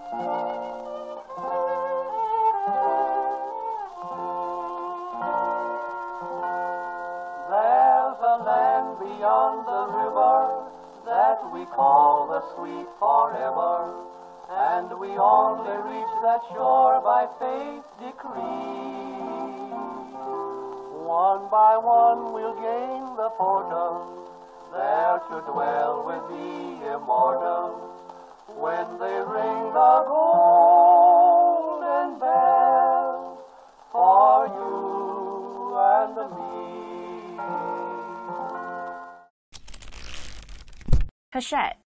There's a land beyond the river that we call the sweet forever, and we only reach that shore by faith decree. One by one we'll gain the portal, there to dwell with the immortal, when they ring the golden bell for you and me. Hachette